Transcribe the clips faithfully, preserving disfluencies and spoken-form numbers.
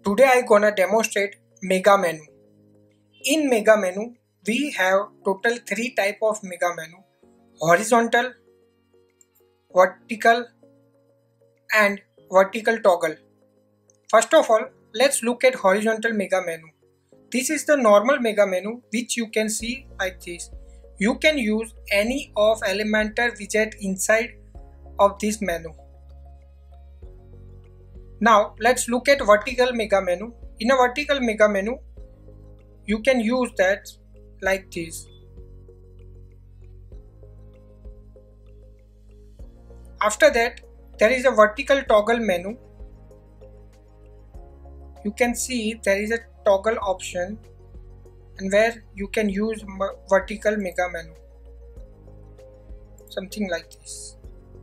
Today I gonna demonstrate Mega Menu. In Mega Menu, we have total three type of Mega Menu: horizontal, vertical, and vertical toggle. First of all, let's look at horizontal Mega Menu. This is the normal Mega Menu which you can see like this. You can use any of Elementor widget inside of this menu. Now let's look at vertical Mega Menu. In a vertical Mega Menu, you can use that like this. After that, there is a vertical toggle menu. You can see there is a toggle option and where you can use vertical Mega Menu, something like this.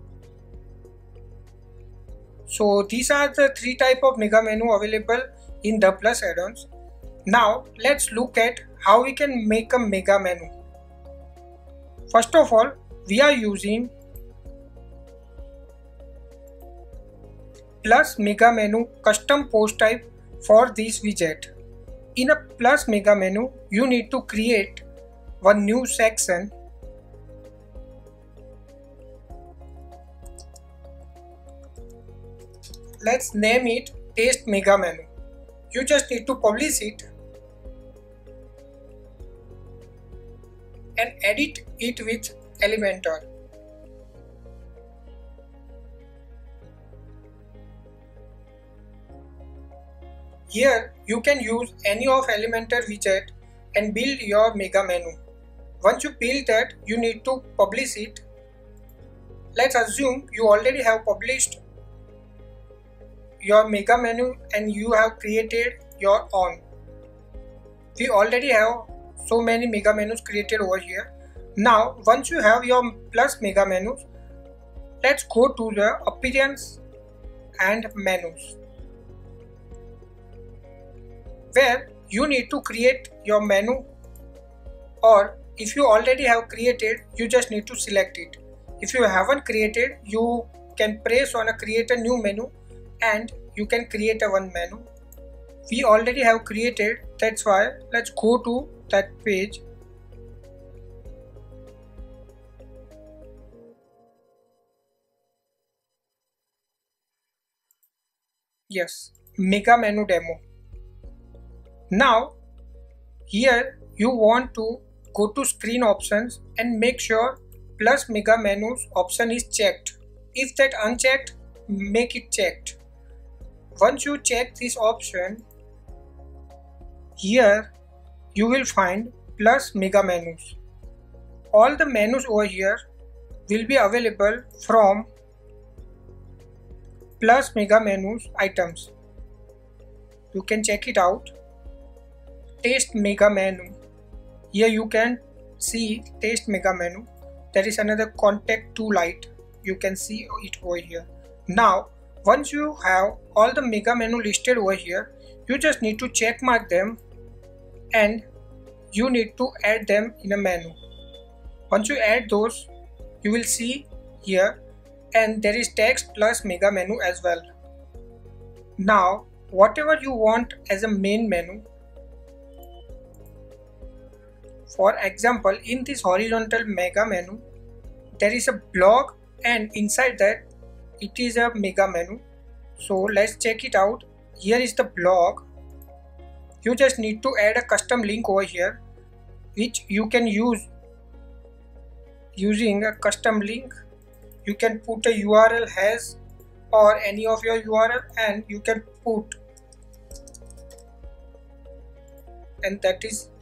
So these are the three type of Mega Menu available in the Plus add-ons. Now let's look at how we can make a Mega Menu. First of all, we are using Plus Mega Menu custom post type for this widget. In a Plus Mega Menu, you need to create one new section. Let's name it Test Mega Menu. You just need to publish it and edit it with Elementor. Here you can use any of Elementor widget and build your Mega Menu. Once you build that, you need to publish it. Let's assume you already have published your Mega Menu and you have created your own. We already have so many Mega Menus created over here. Now once you have your Plus Mega Menus, let's go to the appearance and menus, where you need to create your menu, or if you already have created, you just need to select it. If you haven't created, you can press on a create a new menu and you can create a one menu. We already have created, that's why let's go to that page. Yes, Mega Menu demo. Now here you want to go to screen options and make sure Plus Mega Menus option is checked. If that unchecked, make it checked. Once you check this option, here you will find Plus Mega Menus. All the menus over here will be available from Plus Mega Menus items. You can check it out. Test Mega Menu. Here you can see Test Mega Menu. There is another contact to light. You can see it over here. Now once you have all the Mega Menu listed over here, you just need to check mark them and you need to add them in a menu. Once you add those, you will see here, and there is text plus Mega Menu as well. Now whatever you want as a main menu, for example in this horizontal Mega Menu there is a blog and inside that it is a Mega Menu. So let's check it out. Here is the blog. You just need to add a custom link over here which you can use using a custom link. You can put a U R L has or any of your U R L and you can put, and that is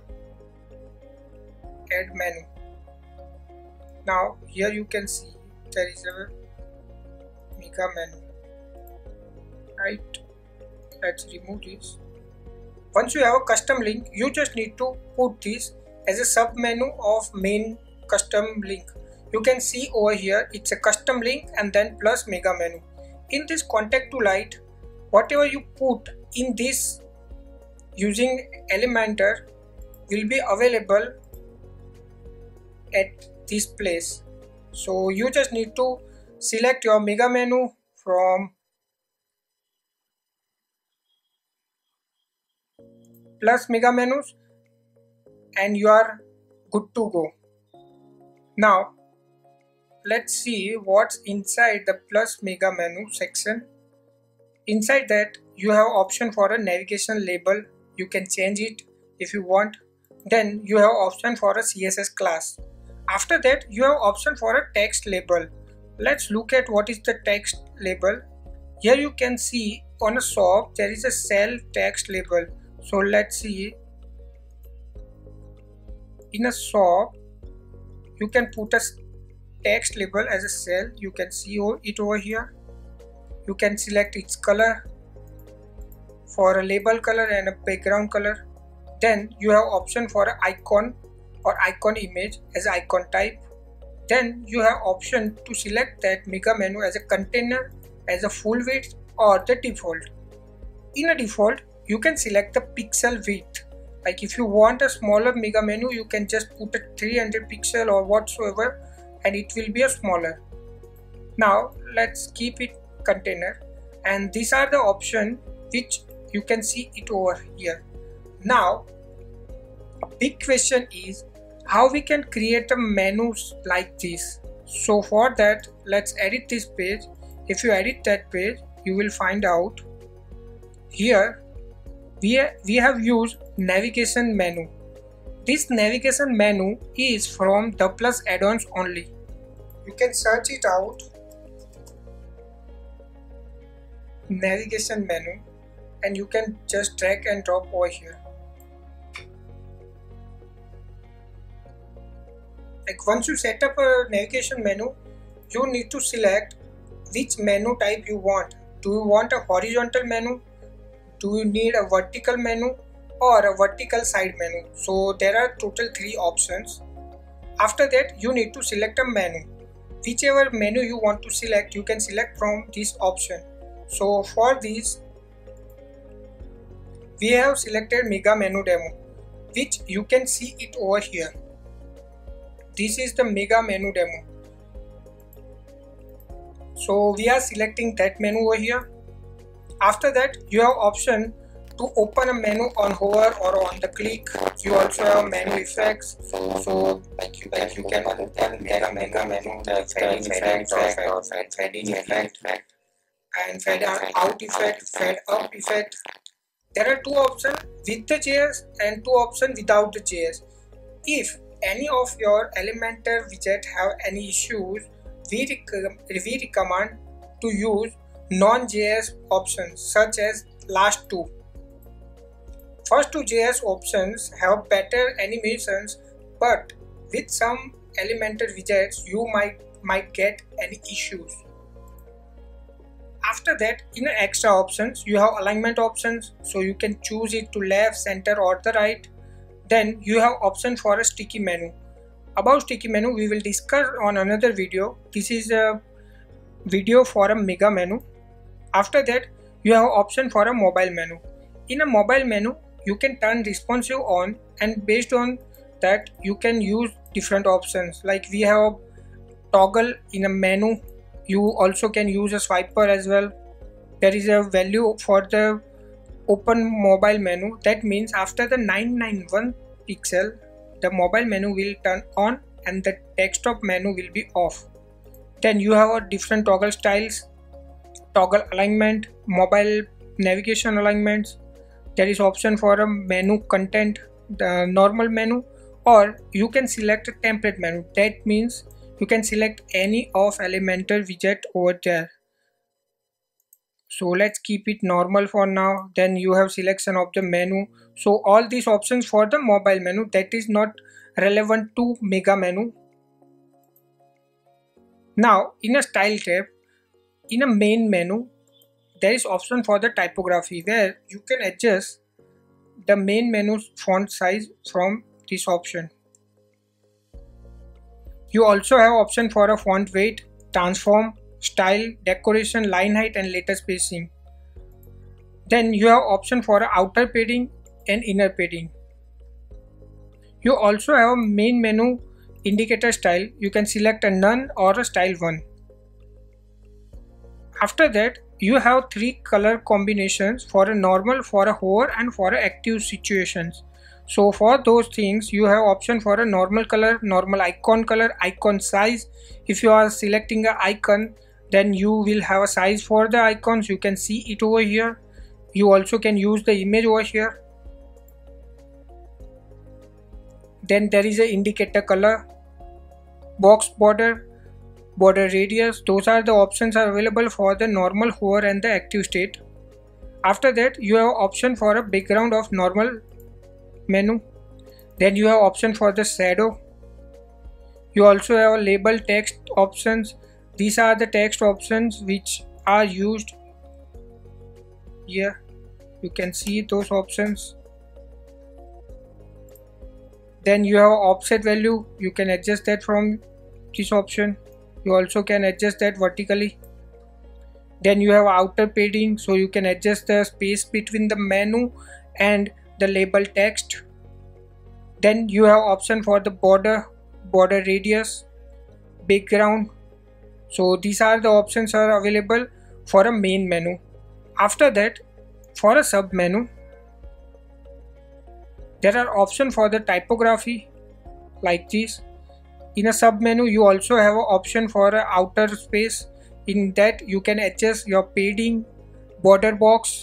add menu. Now here you can see there is a Mega Menu, right? Let's remove this. Once you have a custom link, you just need to put this as a sub menu of main custom link. You can see over here it's a custom link and then plus Mega Menu. In this contact to light, whatever you put in this using Elementor will be available at this place. So you just need to select your Mega Menu from plus mega menus and you are good to go. Now let's see what's inside the plus mega menu section. Inside that you have option for a navigation label. You can change it if you want. Then you have option for a C S S class. After that you have option for a text label. Let's look at what is the text label. Here you can see on a shop there is a sell text label. So let's see. In a shop you can put a text label as a cell. You can see it over here. You can select its color for a label color and a background color. Then you have option for an icon or icon image as icon type. Then you have option to select that mega menu as a container, as a full width or the default. In a default you can select the pixel width. Like if you want a smaller mega menu you can just put a three hundred pixel or whatsoever and it will be a smaller. Now let's keep it container, and these are the options which you can see it over here. Now a big question is how we can create a menus like this. So for that let's edit this page. If you edit that page you will find out here we, ha we have used navigation menu. This navigation menu is from the plus add-ons only. You can search it out, navigation menu, and you can just drag and drop over here. Like once you set up a navigation menu, you need to select which menu type you want. Do you want a horizontal menu? Do you need a vertical menu or a vertical side menu? So there are total three options. After that you need to select a menu. Whichever menu you want to select you can select from this option. So for this we have selected mega menu demo, which you can see it over here. This is the mega menu demo. So we are selecting that menu over here. After that you have option to open a menu on hover or on the click. You also have menu effects. So, so like you can you can open mega mega menu, the fade in effect or fade fade in effect and fade out effect, fade up effect. There are two options with the J S and two options without the J S. If any of your Elementor widget have any issues, we, rec we recommend to use non-J S options such as last two. First two J S options have better animations, but with some Elementor widgets you might might get any issues. After that, in extra options you have alignment options, so you can choose it to left, center or the right. Then you have option for a sticky menu. About sticky menu we will discuss on another video. This is a video for a mega menu. After that you have option for a mobile menu. In a mobile menu you can turn responsive on, and based on that you can use different options. Like we have toggle in a menu. You also can use a swiper as well. There is a value for the open mobile menu. That means after the nine ninety-one pixel the mobile menu will turn on and the desktop menu will be off. Then you have a different toggle styles, toggle alignment, mobile navigation alignments. There is option for a menu content, the normal menu, or you can select a template menu. That means you can select any of Elementor widget over there. So let's keep it normal for now. Then you have selection of the menu. So all these options for the mobile menu, that is not relevant to mega menu. Now in a style tab, in a main menu, there is option for the typography where you can adjust the main menu's font size from this option. You also have option for a font weight, transform, style, decoration, line height and letter spacing. Then you have option for a outer padding and inner padding. You also have a main menu indicator style. You can select a none or a style one. After that you have three color combinations for a normal, for a hover and for a active situations. So for those things you have option for a normal color, normal icon color, icon size. If you are selecting an icon, then you will have a size for the icons. You can see it over here. You also can use the image over here. Then there is a indicator color, box border, border radius. Those are the options are available for the normal, hover and the active state. After that you have option for a background of normal menu. Then you have option for the shadow. You also have a label text options. These are the text options which are used here. You can see those options. Then you have offset value. You can adjust that from this option. You also can adjust that vertically. Then you have outer padding, so you can adjust the space between the menu and the label text. Then you have option for the border, border radius, background. So these are the options are available for a main menu. After that, for a sub menu, there are options for the typography like this. In a sub menu you also have an option for a outer space. In that you can adjust your padding, border box,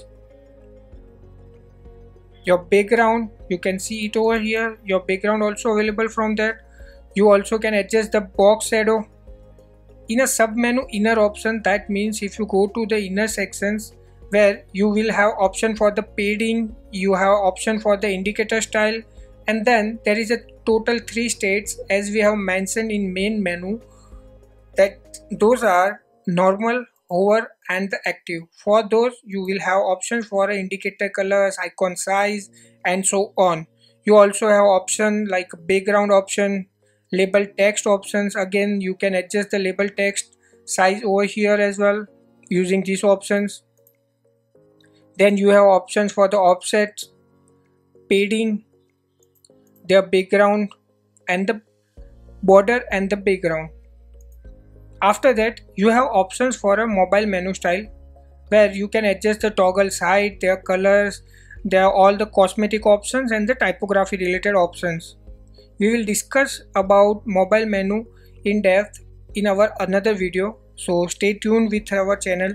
your background. You can see it over here. Your background also available from that. You also can adjust the box shadow. In a sub menu inner option, that means if you go to the inner sections where you will have option for the padding, you have option for the indicator style, and then there is a total three states as we have mentioned in main menu, that those are normal, hover and the active. For those you will have options for indicator colors, icon size and so on. You also have option like background option, label text options. Again you can adjust the label text size over here as well using these options. Then you have options for the offset, padding, their background and the border and the background. After that you have options for a mobile menu style where you can adjust the toggle side, their colors, their all the cosmetic options and the typography related options. We will discuss about mobile menu in depth in our another video, so stay tuned with our channel.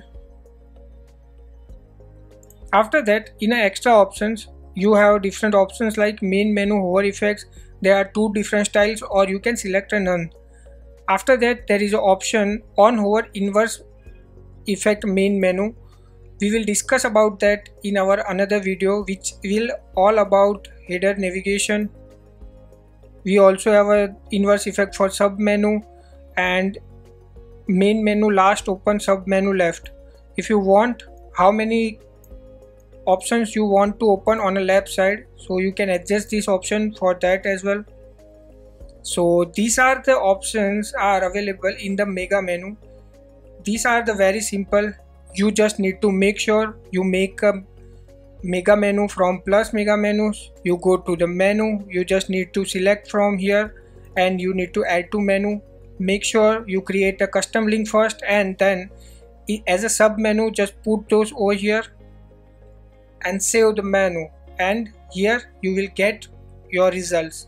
After that, in extra options you have different options like main menu, hover effects. There are two different styles, or you can select a none. After that there is an option on hover inverse effect main menu. We will discuss about that in our another video, which will all about header navigation. We also have a inverse effect for sub menu and main menu last open, sub menu left. If you want how many options you want to open on a left side, so you can adjust this option for that as well. So these are the options are available in the mega menu. These are the very simple. You just need to make sure you make a mega menu from plus mega menus. You go to the menu, you just need to select from here and you need to add to menu. Make sure you create a custom link first, and then as a sub menu just put those over here and save the menu, and here you will get your results.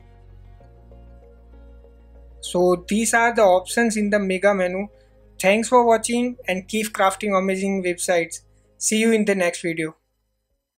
So these are the options in the mega menu. Thanks for watching and keep crafting amazing websites. See you in the next video.